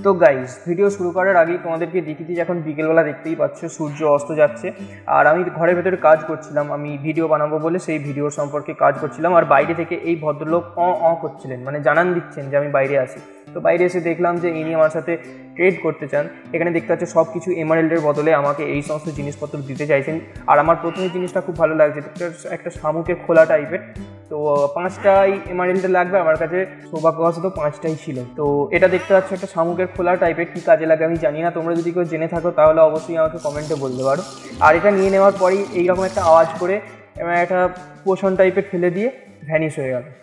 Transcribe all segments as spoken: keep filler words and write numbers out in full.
তো guys video শুরু করার আগেই তোমাদেরকে দেখিয়ে দিই, এখন বিকেলবেলা দেখতেই পাচ্ছ সূর্য অস্ত যাচ্ছে আর আমি ঘরের ভেতরে কাজ করছিলাম। আমি ভিডিও বানাবো বলে সেই ভিডিও সম্পর্কে কাজ করছিলাম আর বাইরে থেকে এই ভদ্রলোক অ অ করছিলেন, মানে জানান দিচ্ছেন যে আমি বাইরে আছি। তো বাইরে এসে দেখলাম যে ইনি আমার সাথে ট্রেড করতে চান। এখানে দেখতে পাচ্ছ সব কিছু এমারেল্ডের বদলে আমাকে এই সমস্ত জিনিসপত্র দিতে চাইছেন। আর আমার প্রথমে জিনিসটা খুব ভালো লাগছে, একটা শামুকের খোলা টাইপের। তো পাঁচটাই এমারেল্ডে লাগবে, আমার কাছে সৌভাগ্যবশত পাঁচটাই ছিল। তো এটা দেখতে পাচ্ছ একটা শামুকের খোলা টাইপের, কী কাজে লাগে আমি জানি না, তোমরা যদি কেউ জেনে থাকো তাহলে অবশ্যই আমাকে কমেন্টে বলতে পারো। আর এটা নিয়ে নেওয়ার পরেই এইরকম একটা আওয়াজ করে এবং একটা পোষণ টাইপের ফেলে দিয়ে ভ্যানিশ হয়ে গেল।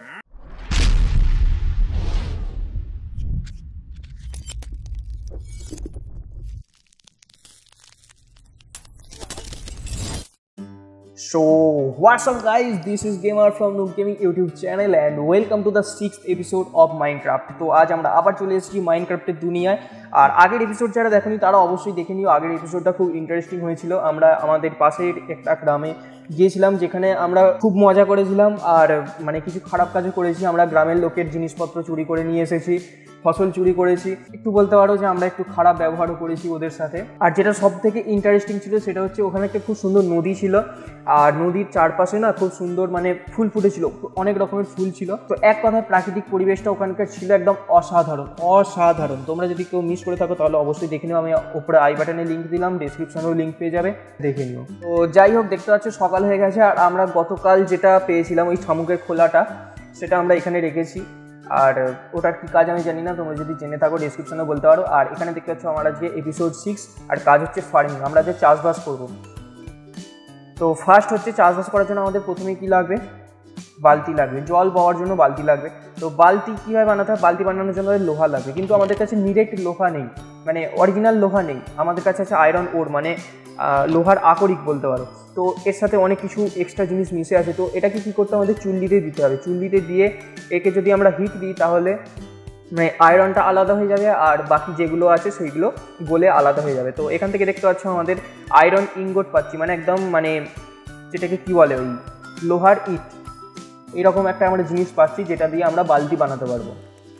So what's up guys, this is Gamer from Noob Gaming YouTube channel and welcome to the sixth episode of Minecraft। তো আজ আমরা আবার চলে এসেছি মাইনক্রাফটের দুনিয়ায়। আর আগের এপিসোড যারা দেখেনি তারা অবশ্যই দেখে নিও, আগের এপিসোডটা খুব ইন্টারেস্টিং হয়েছিল। আমরা আমাদের পাশের একটা গ্রামে গিয়েছিলাম যেখানে আমরা খুব মজা করেছিলাম আর মানে কিছু খারাপ কাজও করেছি। আমরা গ্রামের লোকের জিনিসপত্র চুরি করে নিয়ে এসেছি, ফসল চুরি করেছি, একটু বলতে পারো যে আমরা একটু খারাপ ব্যবহারও করেছি ওদের সাথে। আর যেটা সব থেকে ইন্টারেস্টিং ছিল সেটা হচ্ছে ওখানে একটা খুব সুন্দর নদী ছিল আর নদীর চারপাশে না খুব সুন্দর মানে ফুল ফুটেছিল, অনেক রকমের ফুল ছিল। তো এক কথায় প্রাকৃতিক পরিবেশটা ওখানকার ছিল একদম অসাধারণ অসাধারণ। তোমরা যদি কেউ মিস করে থাকো তাহলে অবশ্যই দেখে নিও, আমি ওপরে আই বাটনে লিঙ্ক দিলাম, ডেসক্রিপশনেও লিঙ্ক পেয়ে যাবে, দেখে নিও। তো যাই হোক, দেখতে পাচ্ছ সকাল হয়ে গেছে আর আমরা গতকাল যেটা পেয়েছিলাম ওই শামুকের খোলাটা সেটা আমরা এখানে রেখেছি। আর ওটার কী কাজ আমি জানি না, তোমরা যদি জেনে থাকো ডেসক্রিপশনে বলতে পারো। আর এখানে দেখতে পাচ্ছ আমার আজকে এপিসোড সিক্স আর কাজ হচ্ছে ফার্মিং, আমরা যে চাষবাস করবো। তো ফার্স্ট হচ্ছে চাষবাস করার জন্য আমাদের প্রথমে কী লাগবে, বালতি লাগবে, জল পাওয়ার জন্য বালতি লাগবে। তো বালতি কীভাবে বানাতে হয়, বালতি বানানোর জন্য লোহা লাগবে, কিন্তু আমাদের কাছে ডিরেক্ট লোহা নেই, মানে অরিজিনাল লোহা নেই। আমাদের কাছে আছে আয়রন ওর, মানে লোহার আকরিক বলতে পারো। তো এর সাথে অনেক কিছু এক্সট্রা জিনিস মিশে আছে। তো এটাকে কী করতে আমাদের চুল্লিতে দিতে হবে, চুল্লিতে দিয়ে একে যদি আমরা হিট দিই তাহলে মানে আয়রনটা আলাদা হয়ে যাবে আর বাকি যেগুলো আছে সেইগুলো গলে আলাদা হয়ে যাবে। তো এখান থেকে দেখতে পাচ্ছ আমাদের আয়রন ইনগট পাচ্ছি, মানে একদম মানে যেটাকে কী বলে ওই লোহার ইট, এরকম একটা আমরা জিনিস পাচ্ছি যেটা দিয়ে আমরা বালতি বানাতে পারবো।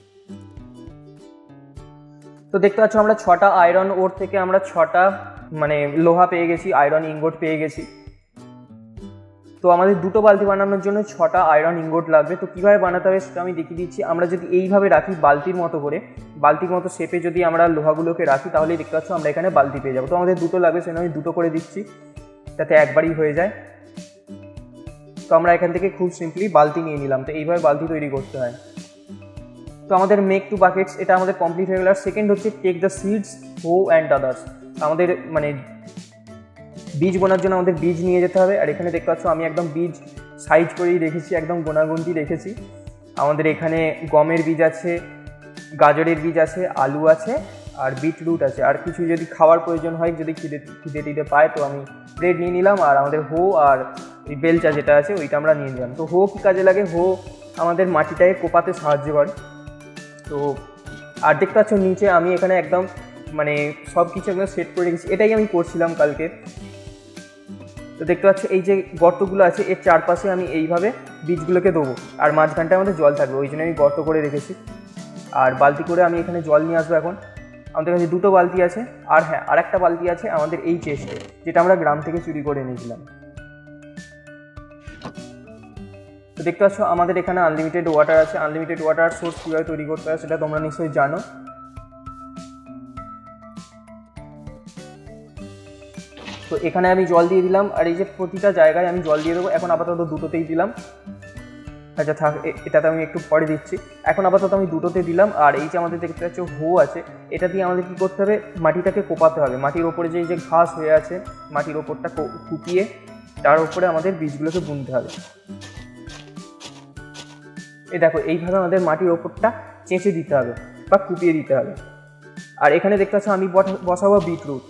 তো দেখতে পাচ্ছ আমরা ছটা আয়রন ওর থেকে আমরা ছটা মানে লোহা পেয়ে গেছি, আয়রন ইনগট পেয়ে গেছি। তো আমাদের দুটো বালতি বানানোর জন্য ছটা আয়রন ইনগট লাগবে। তো কীভাবে বানাতে হবে সেটা আমি দেখিয়ে দিচ্ছি। আমরা যদি এইভাবে রাখি বালতির মতো করে, বালতির মতো শেপে যদি আমরা লোহাগুলোকে রাখি তাহলেই দেখতে পাচ্ছ আমরা এখানে বালতি পেয়ে যাবো। তো আমাদের দুটো লাগবে, সেটা আমি দুটো করে দিচ্ছি যাতে একবারই হয়ে যায়। তো আমরা এখান থেকে খুব সিম্পলি বালতি নিয়ে নিলাম। তো এইভাবে বালতি তৈরি করতে হয়। তো আমাদের মেক টু বাকেটস এটা আমাদের কমপ্লিট হয়ে গেল। আর সেকেন্ড হচ্ছে টেক দ্য সিডস হো অ্যান্ড আদার্স, আমাদের মানে বীজ বোনার জন্য আমাদের বীজ নিয়ে যেতে হবে। আর এখানে দেখতে পাচ্ছ আমি একদম বীজ সাইজ করেই রেখেছি, একদম গোনাগুনটি রেখেছি। আমাদের এখানে গমের বীজ আছে, গাজরের বীজ আছে, আলু আছে আর বিটরুট আছে। আর কিছু যদি খাওয়ার প্রয়োজন হয়, যদি খিদে খিদে টিদে পায়, তো আমি ব্রেড নিয়ে নিলাম। আর আমাদের হো আর এই বেলচা যেটা আছে ওইটা আমরা নিয়ে নিলাম। তো হো কী কাজে লাগে, হো আমাদের মাটিটাকে কোপাতে সাহায্য করে। তো আর দেখতে পাচ্ছ নিচে আমি এখানে একদম মানে সব কিছু একদম সেট করে রেখেছি, এটাই আমি করছিলাম কালকে। তো দেখতে পাচ্ছ এই যে গর্তগুলো আছে এর চারপাশে আমি এইভাবে বীজগুলোকে দেবো আর মাঝখানটায় আমাদের জল থাকবে, ওই জন্য আমি গর্ত করে রেখেছি। আর বালতি করে আমি এখানে জল নিয়ে আসবো। এখন আমাদের কাছে দুটো বালতি আছে আর হ্যাঁ আর একটা বালতি আছে আমাদের এই চেস্টে, যেটা আমরা গ্রাম থেকে চুরি করে নিয়েছিলাম। তো দেখতে পাচ্ছ আমাদের এখানে আনলিমিটেড ওয়াটার আছে। আনলিমিটেড ওয়াটার সোর্স কীভাবে তৈরি করতে হয় সেটা তোমরা নিশ্চয়ই জানো। তো এখানে আমি জল দিয়ে দিলাম আর এই যে প্রতিটা জায়গায় আমি জল দিয়ে দেবো। এখন আপাতত দুটোতেই দিলাম, আচ্ছা থাক, এটাতে আমি একটু পরে দিচ্ছি। এখন আপাতত আমি দুটোতে দিলাম। আর এই যে আমাদের দেখতে পাচ্ছ হো আছে, এটা দিয়ে আমাদের কী করতে হবে, মাটিটাকে কোপাতে হবে। মাটির ওপরে যে যে ঘাস হয়ে আছে মাটির ওপরটা কুপিয়ে তার উপরে আমাদের বীজগুলোকে বুনতে হবে। এই দেখো এইভাবে আমাদের মাটির ওপরটা চেঁচে দিতে হবে বা কুপিয়ে দিতে হবে। আর এখানে দেখতে পাচ্ছ আমি বসাবো বিটরুট।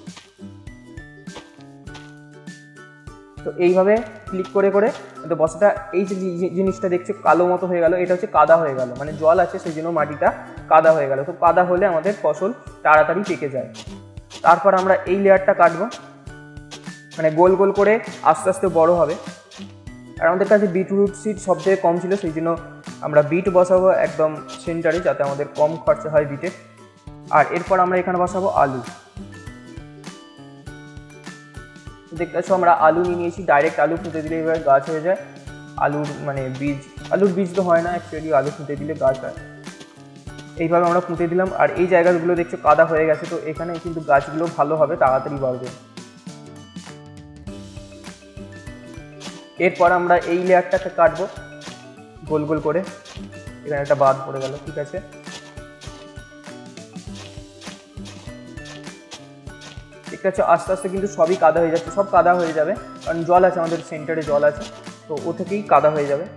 তো এইভাবে ক্লিক করে করে তো বসাটা, এই যে জিনিসটা দেখছো কালো মতো হয়ে গেল, এটা হচ্ছে কাদা হয়ে গেল, মানে জল আছে সেই জন্য মাটিটা কাদা হয়ে গেল। তো কাদা হলে আমাদের ফসল তাড়াতাড়ি পেকে যায়। তারপর আমরা এই লেয়ারটা কাটবো, মানে গোল গোল করে আস্তে আস্তে বড় হবে। আর আমাদের কাছে বিটরুট সিড সব থেকে কম ছিল, সেই জন্য আমরা বিট বসাবো একদম সেন্টারে, যাতে আমাদের কম খরচা হয় বিটে। আর এরপর আমরা এখানে বসাবো আলু। দেখতে পাচ্ছ আমরা আলু নিয়ে নিয়েছি, ডাইরেক্ট আলু পুঁতে দিলে এবার গাছ হয়ে যায়। আলুর মানে বীজ, আলুর বীজ তো হয় না অ্যাকচুয়ালি, আলু পুঁতে দিলে গাছ হয়। এইভাবে আমরা পুঁতে দিলাম। আর এই জায়গাগুলো দেখছো কাদা হয়ে গেছে, তো এখানে কিন্তু গাছগুলো ভালো হবে, তাড়াতাড়ি বাড়বে। এরপর আমরা এই লেয়ারটাকে কাটবো গোল গোল করে। এখানে একটা বাদ পড়ে গেল, ঠিক আছে। ঠিক আছে, আস্তে আস্তে কিন্তু সবই কাদা হয়ে যাচ্ছে, সব কাদা হয়ে যাবে, কারণ জল আছে আমাদের সেন্টারে, জল আছে, তো ও থেকেই কাদা হয়ে যাবে।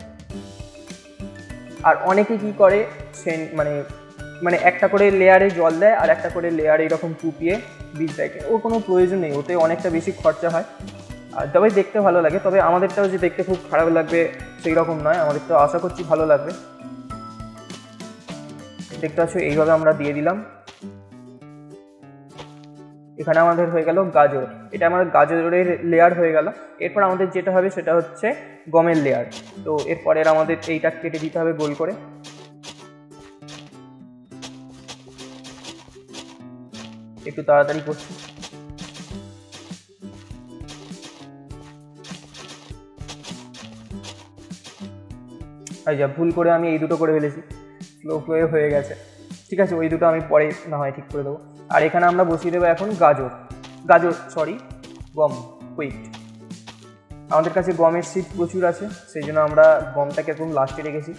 আর অনেকে কি করে মানে মানে একটা করে লেয়ারে জল দেয় আর একটা করে লেয়ারে এরকম কুপিয়ে বীজ দেয়, ওর কোনো প্রয়োজন নেই, ওতে অনেকটা বেশি খরচা হয়। আর তবে দেখতে ভালো লাগে, তবে আমাদেরটাও যে দেখতে খুব খারাপ লাগবে সেই রকম নয়, আমাদেরটাও আশা করছি ভালো লাগবে। দেখতে পাচ্ছ এইভাবে আমরা দিয়ে দিলাম। এখানে আমাদের হয়ে গেল গাজর, এটা আমাদের গাজরের লেয়ার হয়ে গেল। এরপর আমাদের যেটা হবে সেটা হচ্ছে গমের লেয়ার। তো এরপরের আমাদের এইটা কেটে দিতে হবে গোল করে। একটু তাড়াতাড়ি করছি। এই যা ভুল করে আমি এই দুটো করে ফেলেছি, স্লো ফ্লোয়ে হয়ে গেছে, ঠিক আছে, ওই দুটো আমি পরে না হয় ঠিক করে দেবো। আর এখানে আমরা বসিয়ে দেবো এখন গাজর, গাজর সরি গম, হুইট। আমাদের কাছে গমের সিড প্রচুর আছে, সেই জন্য আমরা গমটাকে একদম লাস্টে রেখেছি।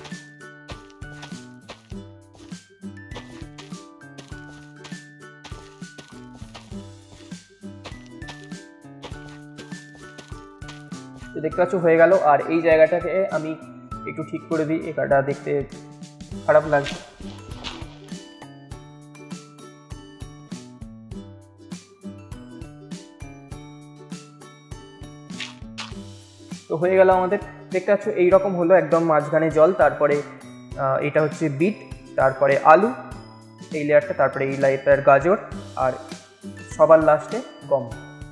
তো দেখতে পাচ্ছ হয়ে গেল। আর এই জায়গাটাকে আমি একটু ঠিক করে দিই, এটা দেখতে খারাপ লাগছে। তো হয়ে গেল আমাদের, দেখতে পাচ্ছ এইরকম হলো, একদম মাঝখানে জল, তারপরে এটা হচ্ছে বিট, তারপরে আলু এই লেয়ারটা, তারপরে এই লেয়ারটার গাজর, আর সবার লাস্টে গম।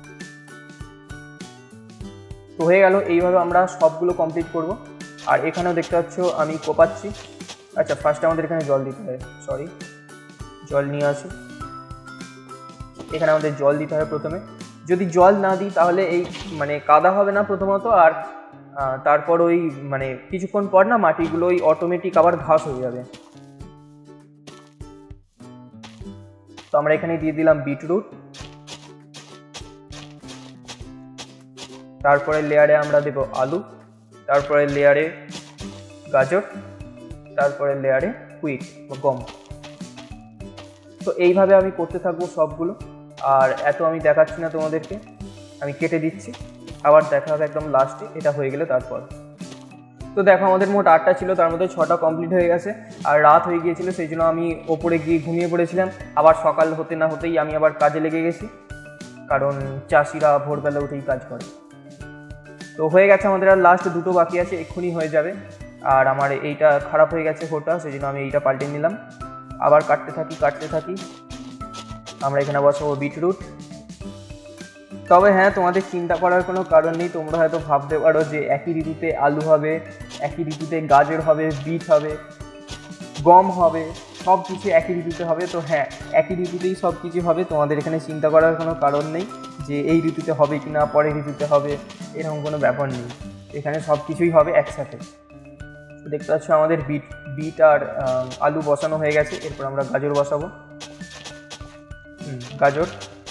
তো হয়ে গেল, এইভাবে আমরা সবগুলো কমপ্লিট করব। আর এখানেও দেখতে পাচ্ছ আমি কোপাচ্ছি। আচ্ছা, ফার্স্টে আমাদের এখানে জল দিতে হয়, সরি জল নিয়ে আসি। এখানে আমাদের জল দিতে হয় প্রথমে, যদি জল না দিই তাহলে এই মানে কাদা হবে না প্রথমত, আর তারপর ওই মানে কিছুক্ষণ পর না মাটিগুলো ওই অটোমেটিক আবার ঘাস হয়ে যাবে। তো আমরা এখানে দিয়ে দিলাম বিটরুট, তারপরে লেয়ারে আমরা দেব আলু, তারপরে লেয়ারে গাজর, তারপরে লেয়ারে হুইট বা গম। তো এইভাবে আমি করতে থাকবো সবগুলো। আর এত আমি দেখাচ্ছি না তোমাদেরকে, আমি কেটে দিচ্ছি, আবার দেখা হবে একদম লাস্টে এটা হয়ে গেলে তারপর। তো দেখো আমাদের মোট আটটা ছিল, তার মধ্যে ছটা কমপ্লিট হয়ে গেছে। আর রাত হয়ে গিয়েছিল, সেই জন্য আমি ওপরে গিয়ে ঘুমিয়ে পড়েছিলাম। আবার সকাল হতে না হতেই আমি আবার কাজে লেগে গেছি, কারণ চাষিরা ভোরবেলা উঠেই কাজ করে। তো হয়ে গেছে আমাদের, আর লাস্ট দুটো বাকি আছে, এক্ষুনি হয়ে যাবে। আর আমার এইটা খারাপ হয়ে গেছে হোটা, সেই জন্য আমি এইটা পাল্টে নিলাম। আবার কাটতে থাকি কাটতে থাকি আমরা এখানে বসাবো বিটরুট। তবে হ্যাঁ, তোমাদের চিন্তা করার কোনো কারণ নেই, তোমরা হয়তো ভাবতে পারো যে একই ঋতুতে আলু হবে, একই ঋতুতে গাজর হবে, বিট হবে, গম হবে, সব কিছু একই ঋতুতে হবে। তো হ্যাঁ, একই ঋতুতেই সব কিছু হবে, তোমাদের এখানে চিন্তা করার কোনো কারণ নেই যে এই ঋতুতে হবে কি না, পরের ঋতুতে হবে, এরকম কোনো ব্যাপার নেই। এখানে সব কিছুই হবে একসাথে। দেখতে পাচ্ছ আমাদের বিট বিট আর আলু বসানো হয়ে গেছে। এরপর আমরা গাজর বসাবো। হুম গাজর,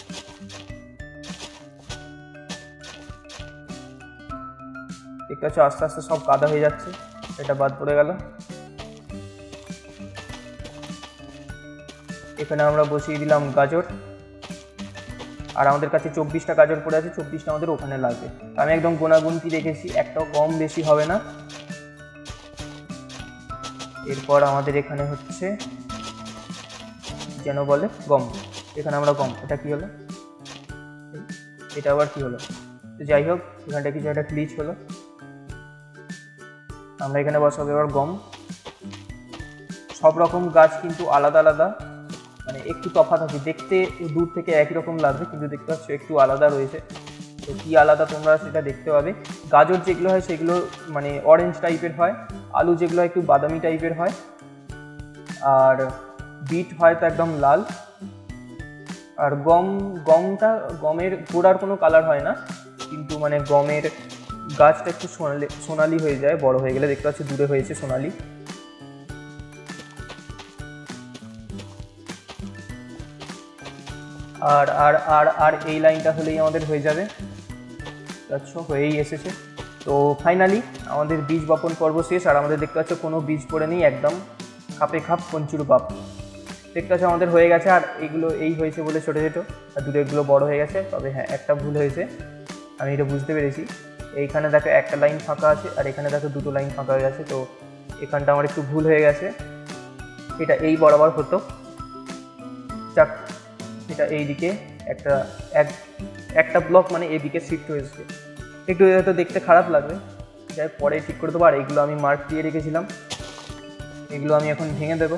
দেখতে পাচ্ছ আস্তে আস্তে সব কাদা হয়ে যাচ্ছে, এটা বাদ পড়ে গেল। এখানে আমরা বসিয়ে দিলাম গাজর, আর আমাদের কাছে চব্বিশটা গাজর পড়ে আছে, চব্বিশটা আমাদের ওখানে লাগবে। আমি একদম গোনাগুনতি রেখেছি, একটাও কম বেশি হবে না। এরপর আমাদের এখানে হচ্ছে যেন বলে গম, এখানে আমরা গম, এটা কি হলো, এটা আবার কি হলো, তো যাই হোক এখানটা কিছু একটা ক্লিচ হলো। আমরা এখানে বসাবো এবার গম। সব রকম গাছ কিন্তু আলাদা আলাদা, মানে একটু তফাৎ আছে, দেখতে দূর থেকে একই রকম লাগবে কিন্তু দেখতে পাচ্ছ একটু আলাদা রয়েছে। তো কী আলাদা তোমরা সেটা দেখতে পাবে। গাজর যেগুলো হয় সেগুলো মানে অরেঞ্জ টাইপের হয়, আলু যেগুলো একটু বাদামি টাইপের হয়, আর বিট হয়তো একদম লাল, আর গম গমটা গমের গোড়ার কোনো কালার হয় না, কিন্তু মানে গমের গাছটা একটু সোনালি সোনালি হয়ে যায় বড় হয়ে গেলে। দেখতে পাচ্ছি দূরে হয়েছে সোনালি। আর আর আর আর এই লাইনটা হলেই আমাদের হয়ে যাবে। আচ্ছা, হয়েই এসেছে। তো ফাইনালি আমাদের বীজ বপন পর্ব শেষ। আর আমাদের দেখতে পাচ্ছ কোনো বীজ পড়ে নেই, একদম খাপে খাপ কঞ্চুর বাপ। দেখতে পাচ্ছ আমাদের হয়ে গেছে। আর এইগুলো এই হয়েছে বলে ছোটো ছোটো, আর দূরে এগুলো বড়ো হয়ে গেছে। তবে হ্যাঁ, একটা ভুল হয়েছে, আমি এটা বুঝতে পেরেছি। এইখানে দেখো একটা লাইন ফাঁকা আছে, আর এখানে দেখো দুটো লাইন ফাঁকা হয়ে গেছে। তো এখানটা আমার একটু ভুল হয়ে গেছে, এটা এই বরাবর হতো। যাক, এটা এই দিকে একটা এক একটা ব্লক মানে এদিকে শিফট হয়েছে, একটু হয়তো দেখতে খারাপ লাগবে, যাই পরে ঠিক করে দেবো। আর এইগুলো আমি মার্ক দিয়ে রেখেছিলাম, এগুলো আমি এখন ভেঙে দেবো।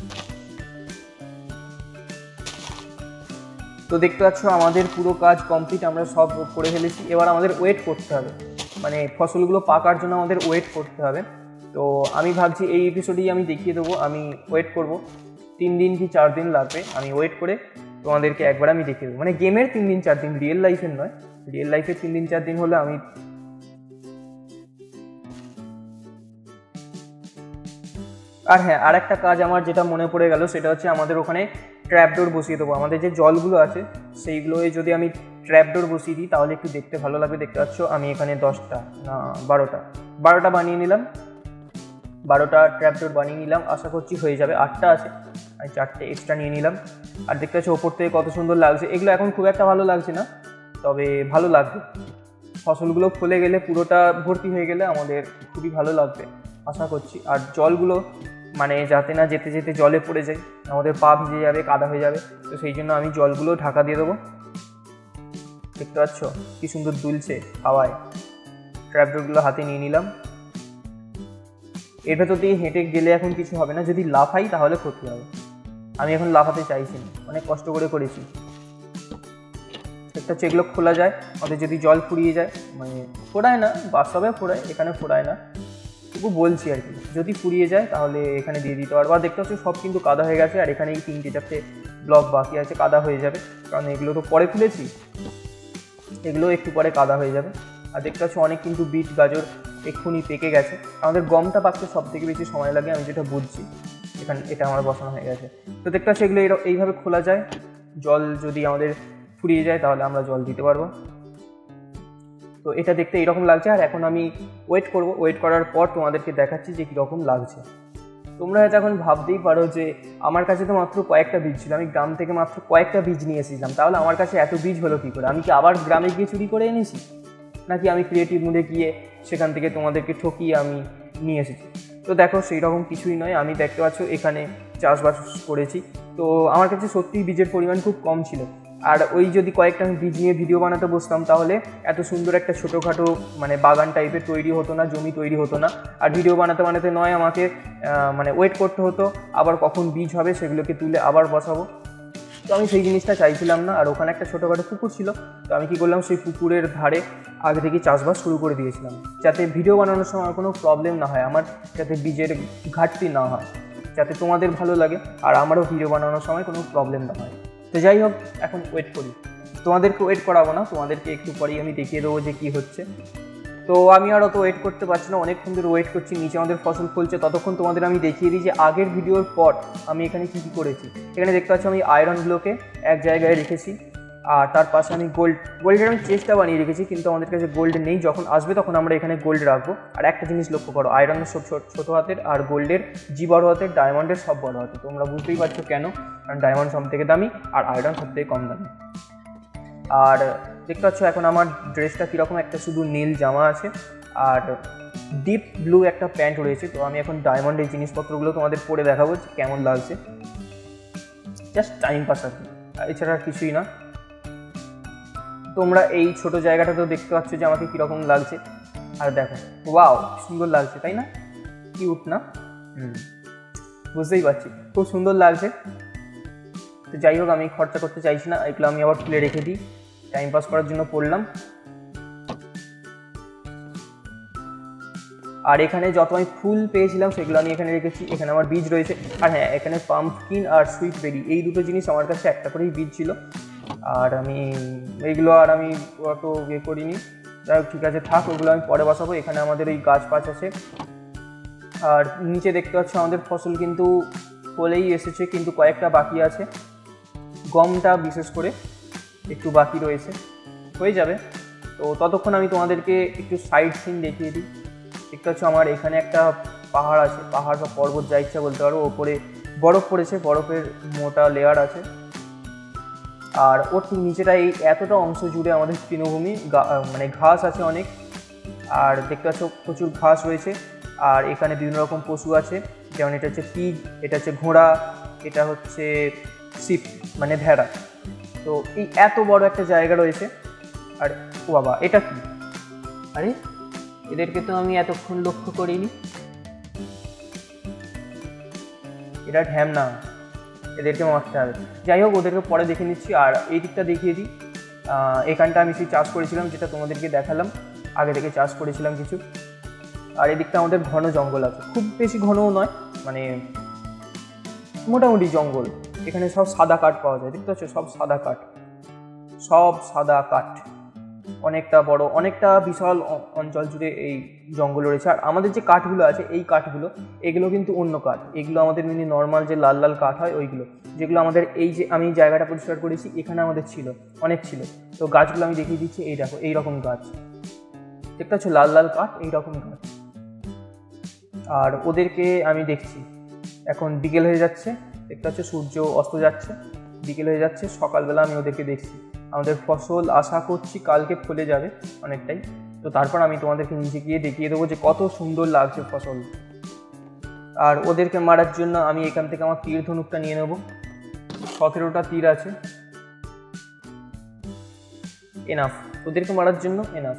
তো দেখতে পাচ্ছ আমাদের পুরো কাজ কমপ্লিট, আমরা সব করে ফেলেছি। এবার আমাদের ওয়েট করতে হবে, মানে ফসলগুলো পাকার জন্য আমাদের ওয়েট করতে হবে। তো আমি ভাবছি এই এপিসোডেই আমি দেখিয়ে দেবো। আমি ওয়েট করব তিন দিন কি চার দিন লাগবে, আমি ওয়েট করে তোমাদেরকে একবার আমি দেখিয়ে দেবো। মানে গেমের তিন দিন চার দিন, রিয়েল লাইফের নয়। রিয়েল লাইফের তিন দিন চার দিন হলে আমি আর হ্যাঁ, আর একটা কাজ আমার যেটা মনে পড়ে গেল, সেটা হচ্ছে আমাদের ওখানে ট্র্যাপডোর বসিয়ে দেবো। আমাদের যে জলগুলো আছে সেইগুলোয় যদি আমি ট্র্যাপডোর বসিয়ে দিই তাহলে একটু দেখতে ভালো লাগবে। দেখতে পাচ্ছ আমি এখানে দশটা না বারোটা বারোটা বানিয়ে নিলাম, বারোটা ট্র্যাপডোর বানিয়ে নিলাম। আশা করছি হয়ে যাবে। আটটা আছে, আমি চারটে এক্সট্রা নিয়ে নিলাম। আর দেখতে পাচ্ছ ওপর থেকে কত সুন্দর লাগছে। এগুলো এখন খুব একটা ভালো লাগছে না, তবে ভালো লাগবে। ফসলগুলো ফলে গেলে, পুরোটা ভর্তি হয়ে গেলে আমাদের খুবই ভালো লাগবে আশা করছি। আর জলগুলো মানে যাতে না যেতে যেতে জলে পড়ে যায়, আমাদের পা ভিজে যাবে, কাদা হয়ে যাবে। তো সেই জন্য আমি জলগুলো ঢাকা দিয়ে দেবো। দেখতে পাচ্ছ কি সুন্দর দুলছে হাওয়ায়। ট্র্যাপডোরগুলো হাতে নিয়ে নিলাম। এর ভেতর দিয়ে হেঁটে গেলে এখন কিছু হবে না, যদি লাফাই তাহলে ক্ষতি হবে। আমি এখন লাফাতে চাইছি না, অনেক কষ্ট করে করেছি। একটা হচ্ছে এগুলো খোলা যায়, ওদের যদি জল ফুরিয়ে যায়, মানে ফোড়ায় না, বাস্তবে ফোড়ায়, এখানে ফোড়ায় না, তবু বলছি আর কি। যদি ফুরিয়ে যায় তাহলে এখানে দিয়ে দিতে পারবো। আর দেখতে পাচ্ছি সব কিন্তু কাদা হয়ে গেছে। আর এখানে এই তিনটে চারটে ব্লক বাকি আছে, কাদা হয়ে যাবে, কারণ এগুলো তো পরে খুলেছি, এগুলো একটু পরে কাদা হয়ে যাবে। আর দেখতে পাচ্ছি অনেক কিন্তু বিট গাজর এক্ষুনি পেকে গেছে। আমাদের গমটা পাকতে সব থেকে বেশি সময় লাগে, আমি যেটা বুঝছি। এখানে এটা আমার বসানো হয়ে গেছে। তো দেখতে পাচ্ছি এগুলো এইভাবে খোলা যায়। জল যদি আমাদের ফুরিয়ে যায় তাহলে আমরা জল দিতে পারবো। তো এটা দেখতে এইরকম লাগছে। আর এখন আমি ওয়েট করব, ওয়েট করার পর তোমাদেরকে দেখাচ্ছি যে কীরকম লাগছে। তোমরা হয়তো এখন ভাবতেই পারো যে আমার কাছে তো মাত্র কয়েকটা বীজ ছিল, আমি গ্রাম থেকে মাত্র কয়েকটা বীজ নিয়ে এসেছিলাম, তাহলে আমার কাছে এত বীজ হলো কী করে? আমি কি আবার গ্রামে গিয়ে চুরি করে এনেছি, নাকি আমি ক্রিয়েটিভ মুডে গিয়ে সেখান থেকে তোমাদেরকে ঠকিয়ে আমি নিয়ে এসেছি? তো দেখো, সেই রকম কিছুই নয়। আমি দেখতে পাচ্ছ এখানে চাষবাস করেছি। তো আমার কাছে সত্যিই বীজের পরিমাণ খুব কম ছিল। আর ওই যদি কয়েকটা আমি বীজ নিয়ে ভিডিও বানাতে বসতাম তাহলে এত সুন্দর একটা ছোটোখাটো মানে বাগান টাইপের তৈরি হতো না, জমি তৈরি হতো না। আর ভিডিও বানাতে বানাতে নয় আমাকে মানে ওয়েট করতে হতো, আবার কখন বীজ হবে সেগুলোকে তুলে আবার বসাবো। তো আমি সেই জিনিসটা চাইছিলাম না। আর ওখানে একটা ছোটোখাটো পুকুর ছিল, তো আমি কী করলাম, সেই পুকুরের ধারে আগে থেকে চাষবাস শুরু করে দিয়েছিলাম, যাতে ভিডিও বানানোর সময় কোনো প্রবলেম না হয়, আমার যাতে বীজের ঘাটতি না হয়, যাতে তোমাদের ভালো লাগে আর আমারও ভিডিও বানানোর সময় কোনো প্রবলেম না হয়। তো যাই হোক, এখন ওয়েট করি। তোমাদেরকে ওয়েট করাবো না, তোমাদেরকে একটু পরেই আমি দেখিয়ে দেবো যে কী হচ্ছে। তো আমি আর অত ওয়েট করতে পারছি না, অনেকক্ষণ ধরে ওয়েট করছি। নিচে আমাদের ফসল ফলছে, ততক্ষণ তোমাদের আমি দেখিয়ে দিই যে আগের ভিডিওর পর আমি এখানে কী কী করেছি। এখানে দেখতে পাচ্ছি আমি আয়রনগুলোকে এক জায়গায় রেখেছি, আর তার পাশে আমি গোল্ড গোল্ডের আমি চেষ্টা বানিয়ে রেখেছি, কিন্তু আমাদের কাছে গোল্ড নেই। যখন আসবে তখন আমরা এখানে গোল্ড রাখবো। আর একটা জিনিস লক্ষ্য করো, আয়রনের সব ছোটো হাতের, আর গোল্ডের জি বড় হাতের, ডায়মন্ডের সব বড় হাতের। তোমরা বুঝতেই পারছো কেন, কারণ ডায়মন্ড সব থেকে দামি আর আয়রন সব থেকে কম দামি। আর দেখতে পাচ্ছ এখন আমার ড্রেসটা কীরকম, একটা শুধু নীল জামা আছে আর ডিপ ব্লু একটা প্যান্ট রয়েছে। তো আমি এখন ডায়মন্ডের জিনিসপত্রগুলো তোমাদের পরে দেখাবো কেমন লাগছে, জাস্ট টাইম পাস আর কি, এছাড়া আর কিছুই না। তোমরা এই ছোট জায়গাটাতেও দেখতে পাচ্ছ যে আমাকে কীরকম লাগছে। আর দেখো, ওয়াও, সুন্দর লাগছে তাই না? কিউট না? হুম, বুঝতেই পারছি, খুব সুন্দর লাগছে। তো যাই হোক, আমি খরচা করতে চাইছি না, এগুলো আমি আবার খুলে রেখে দিই, টাইম পাস করার জন্য পড়লাম। আর এখানে যত আমি ফুল পেয়েছিলাম সেগুলো আমি এখানে রেখেছি। এখানে আমার বীজ রয়েছে। আর হ্যাঁ, এখানে পাম্পকিন আর সুইট বেরি এই দুটো জিনিস আমার কাছে একটা করেই বীজ ছিল, আর আমি এইগুলো আর আমি অত ইয়ে করিনি। যাই হোক, ঠিক আছে, থাক, ওগুলো আমি পরে বসাবো। এখানে আমাদের ওই গাছ পাছ আছে। আর নিচে দেখতে পাচ্ছ আমাদের ফসল কিন্তু ফলেই এসেছে, কিন্তু কয়েকটা বাকি আছে। গমটা বিশেষ করে একটু বাকি রয়েছে, হয়ে যাবে। তো ততক্ষণ আমি তোমাদেরকে একটু সাইড সিন দেখিয়ে দিই। দেখতে পাচ্ছ আমার এখানে একটা পাহাড় আছে, পাহাড় বা পর্বত যা ইচ্ছা বলতে পারো। ওপরে বরফ পড়েছে, বরফের মোটা লেয়ার আছে। আর ওর ঠিক নিচেটা এই এতটা অংশ জুড়ে আমাদের তৃণভূমি, মানে ঘাস আছে অনেক। আর দেখতে পাচ্ছ প্রচুর ঘাস রয়েছে। আর এখানে বিভিন্ন রকম পশু আছে, যেমন এটা হচ্ছে পিগ, এটা হচ্ছে ঘোড়া, এটা হচ্ছে শিপ মানে ভেড়া। তো এই এত বড় একটা জায়গা রয়েছে। আর ও বাবা, এটা কি? আরে এদেরকে তো আমি এতক্ষণ লক্ষ্য করিনি। এটা ঢ্যাম না, এদেরকে মারতে হবে। যাই হোক, ওদেরকে পরে দেখে নিচ্ছি। আর এই দিকটা দেখিয়ে দিই, এখানটা আমি সেই চাষ করেছিলাম, যেটা তোমাদেরকে দেখালাম, আগে থেকে চাষ করেছিলাম কিছু। আর এদিকটা আমাদের ঘন জঙ্গল আছে, খুব বেশি ঘনও নয়, মানে মোটামুটি জঙ্গল। এখানে সব সাদা কাঠ পাওয়া যায়, দেখতে পাচ্ছ, সব সাদা কাঠ, সব সাদা কাঠ। অনেকটা বড়, অনেকটা বিশাল অঞ্চল জুড়ে এই জঙ্গল রয়েছে। আর আমাদের যে কাঠগুলো আছে, এই কাঠগুলো, এগুলো কিন্তু অন্য কাঠ। এগুলো আমাদের মিনি নর্মাল যে লাল লাল কাঠ হয়, ওইগুলো, যেগুলো আমাদের এই যে আমি জায়গাটা পরিষ্কার করেছি, এখানে আমাদের ছিল, অনেক ছিল। তো গাছগুলো আমি দেখিয়ে দিচ্ছি, এই দেখো, এইরকম গাছ, দেখতে পাচ্ছ, লাল লাল কাঠ, এইরকম গাছ। আর ওদেরকে আমি দেখছি, এখন বিকেল হয়ে যাচ্ছে, দেখতে পাচ্ছ সূর্য অস্ত যাচ্ছে, বিকেল হয়ে যাচ্ছে। সকালবেলা আমি ওদেরকে দেখছি। আমাদের ফসল আশা করছি কালকে ফলে যাবে অনেকটাই। তো তারপর আমি তোমাদেরকে নিচে গিয়ে দেখিয়ে দেবো যে কত সুন্দর লাগছে ফসল। আর ওদেরকে মারার জন্য আমি এখান থেকে আমার তীর ধনুকটা নিয়ে নেব। সতেরোটা তীর আছে, এনাফ ওদেরকে মারার জন্য, এনাফ।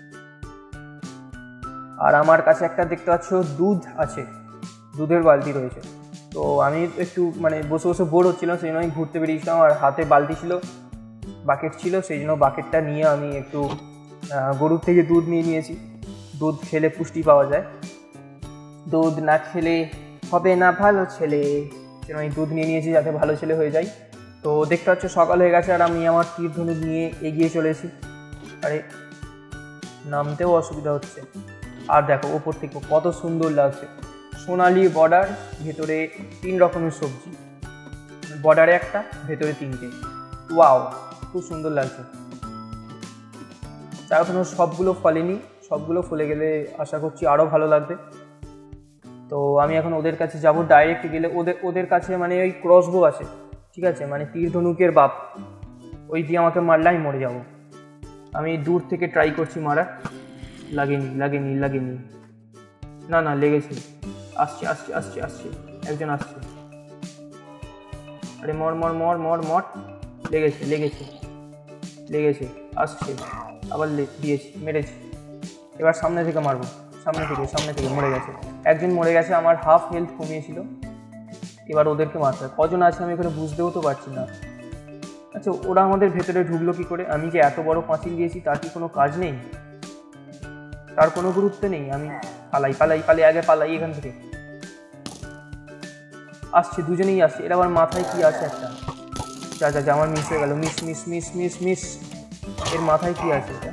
আর আমার কাছে একটা দেখতে পাচ্ছ দুধ আছে, দুধের বালতি রয়েছে। তো আমি একটু মানে বসে বসে বোর হচ্ছিলাম, সেই জন্য আমি ঘুরতে বেরিয়েছিলাম। আর হাতে বালতি ছিল, বাকেট ছিল, সেই জন্য বাকেটটা নিয়ে আমি একটু গরুর থেকে দুধ নিয়ে নিয়েছি। দুধ খেলে পুষ্টি পাওয়া যায়, দুধ না খেলে হবে না ভালো ছেলে, সেজন্য আমি দুধ নিয়ে নিয়েছি যাতে ভালো ছেলে হয়ে যায়। তো দেখতে পাচ্ছ সকাল হয়ে গেছে, আর আমি আমার তীর ধনুক নিয়ে এগিয়ে চলেছি। আরে নামতেও অসুবিধা হচ্ছে। আর দেখো ওপর থেকে কত সুন্দর লাগছে, সোনালি বর্ডার, ভেতরে তিন রকমের সবজি, বর্ডারে একটা, ভেতরে তিনটে। ওয়াও, খুব সুন্দর লাগছে। তা এখনও সবগুলো ফলেনি, সবগুলো ফলে গেলে আশা করছি আরও ভালো লাগবে। তো আমি এখন ওদের কাছে যাব। ডাইরেক্ট গেলে ওদের ওদের কাছে মানে ওই ক্রসবো আছে, ঠিক আছে, মানে তীর ধনুকের বাপ, ওই দিয়ে আমাকে মারলে আমি মরে যাব। আমি দূর থেকে ট্রাই করছি মারার, লাগেনি লাগেনি লাগেনি না না লেগেছে। আসছে আসছে আসছে আসছে একজন আসছে। আরে মর মর মর মর মর, লেগেছে লেগেছে লেগেছে, আসছে, আবার দিয়েছি, মেরেছি। এবার সামনে থেকে মারবো, সামনে থেকে সামনে থেকে মরে গেছে, একজন মরে গেছে। আমার হাফ হেলথ কমিয়েছিল। এবার ওদেরকে মারতে হয়। কজন আছে আমি এখানে বুঝতেও তো পারছি না। আচ্ছা, ওরা আমাদের ভেতরে ঢুকলো কি করে? আমি যে এত বড় পাঁচিল দিয়েছি তার কি কোনো কাজ নেই? তার কোনো গুরুত্ব নেই? আমি পালাই পালাই পালাই আগে পালাই এখান থেকে। আসছে, দুজনেই আসছে। এরা আবার মাথায় কি আছে একটা, যা যা যা আমার মিস হয়ে গেল, miss miss miss miss miss. এর মাথায় কি আছে এটা?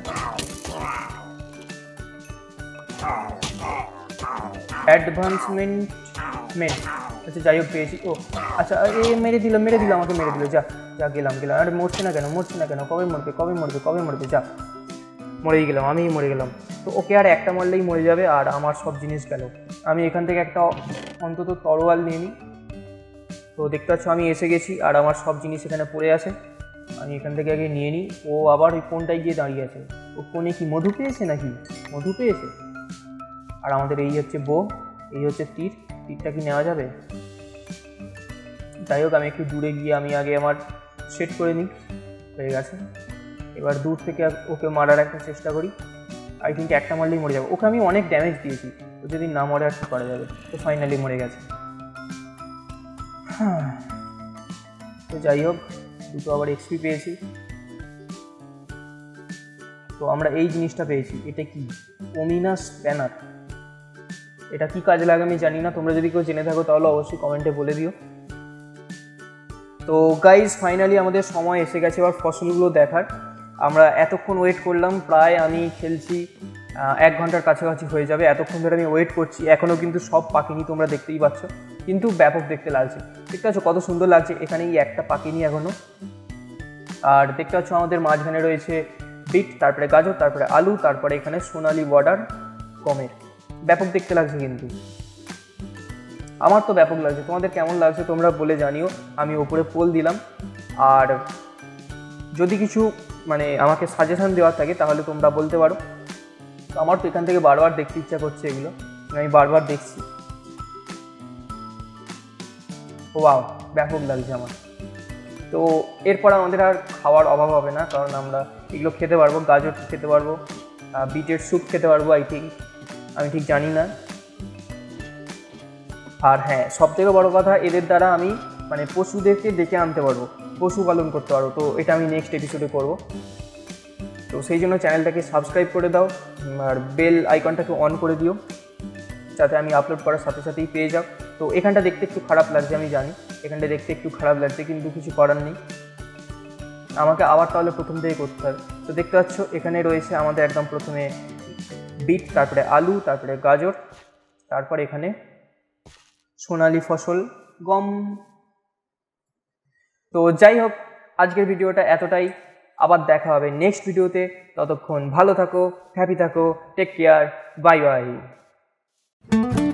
অ্যাডভান্সমেন্ট মেন্ট, আচ্ছা যাই হোক পেয়েছি। ও আচ্ছা, এ মেরে দিল মেরে দিল আমাকে মেরে দিল। যা যা গেলাম গেলাম। আরে মরছে না কেন, মরছে না কেন? কবে মরবে কবে মরবে কবে মরবে? যা, মরেই গেলাম, আমিই মরে গেলাম। তো ওকে আর একটা মারলেই মরে যাবে, আর আমার সব জিনিস গেল। আমি এখান থেকে একটা অন্তত তরোয়াল নিয়ে নিই। তো দেখতে পাচ্ছ আমি এসে গেছি, আর আমার সব জিনিস এখানে পড়ে আছে। আমি এখান থেকে আগে নিয়ে নিই। ও আবার ওই কোনটায় গিয়ে দাঁড়িয়ে আছে। ও কোনে কি মধু পেয়েছে নাকি? মধু পেয়েছে। আর আমাদের এই হচ্ছে বো, এই হচ্ছে তীর। তীরটা কি নেওয়া যাবে? যাই হোক, আমি একটু দূরে গিয়ে আমি আগে আমার সেট করে নিই। হয়ে গেছে। এবার দূর থেকে ওকে মারার একটা চেষ্টা করি। আই থিঙ্ক একটা মারলেই মরে যাবে। ওকে আমি অনেক ড্যামেজ দিয়েছি, ও যদি না মরে আর কি করা যাবে। তো ফাইনালি মরে গেছে। হ্যাঁ, তো যাই হোক, দুটো আবার এক্সপি পেয়েছি। তো আমরা এই জিনিসটা পেয়েছি। এটা কি? Ominous banner. এটা কি কাজে লাগে আমি জানি না, তোমরা যদি কেউ জেনে থাকো তাহলে অবশ্যই কমেন্টে বলে দিও। তো গাইজ ফাইনালি আমাদের সময় এসে গেছে এবার ফসলগুলো দেখার। আমরা এতক্ষণ ওয়েট করলাম, প্রায় আমি খেলছি এক ঘন্টার কাছাকাছি হয়ে যাবে। এতক্ষণ ধরে আমি ওয়েট করছি, এখনও কিন্তু সব পাকেনি, তোমরা দেখতেই পাচ্ছ, কিন্তু ব্যাপক দেখতে লাগছে। দেখতে পাচ্ছ কত সুন্দর লাগছে, এখানেই একটা পাকেনি এখনও। আর দেখতে পাচ্ছ আমাদের মাঝখানে রয়েছে বিট, তারপরে গাজর, তারপরে আলু, তারপরে এখানে সোনালি বর্ডার গমের। ব্যাপক দেখতে লাগছে, কিন্তু আমার তো ব্যাপক লাগছে। তোমাদের কেমন লাগছে তোমরা বলে জানিও। আমি ওপরে পোল দিলাম, আর যদি কিছু মানে আমাকে সাজেশন দেওয়ার থাকে তাহলে তোমরা বলতে পারো। আমার তো এখান থেকে বারবার দেখতে ইচ্ছা করছে এগুলো, আমি বারবার দেখছি। ওয়াও, ব্যাপক লাগছে আমার। তো এরপর আমাদের আর খাওয়ার অভাব হবে না, কারণ আমরা এগুলো খেতে পারবো। গাজর খেতে পারবো, বিটের স্যুপ খেতে পারবো, আই থিঙ্ক, আমি ঠিক জানি না। আর হ্যাঁ, সবথেকে বড় কথা, এদের দ্বারা আমি মানে পশুদেরকে ডেকে আনতে পারবো, পশুপালন করতে পারবো। তো এটা আমি নেক্সট এপিসোডে করবো। তো সেই জন্য চ্যানেলটাকে সাবস্ক্রাইব করে দাও, আর বেল আইকনটাকে অন করে দিও, যাতে আমি আপলোড করার সাথে সাথেই পেয়ে যাও। তো এখানটা দেখতে একটু খারাপ লাগছে, আমি জানি এখানটা দেখতে একটু খারাপ লাগছে, কিন্তু কিছু করার নেই, আমাকে আবার তাহলে প্রথম থেকে করতে হবে। তো দেখতে পাচ্ছ এখানে রয়েছে আমাদের একদম প্রথমে বিট, তারপরে আলু, তারপরে গাজর, তারপর এখানে সোনালি ফসল গম। তো যাই হোক, আজকের ভিডিওটা এতটাই, আবার দেখা হবে নেক্সট ভিডিওতে। ততক্ষণ ভালো থাকো, হ্যাপি থাকো, টেক কেয়ার, বাই বাই।